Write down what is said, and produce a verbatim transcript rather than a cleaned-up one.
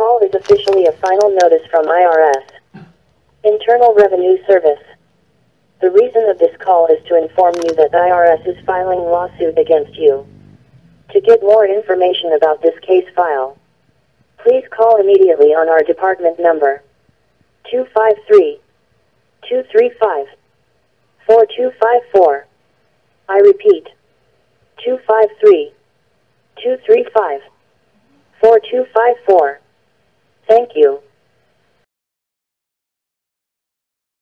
call is officially a final notice from I R S, Internal Revenue Service. The reason of this call is to inform you that I R S is filing lawsuit against you. To get more information about this case file, please call immediately on our department number two five three, two three five, four two five four. I repeat, two five three, two three five, four two five four. Thank you.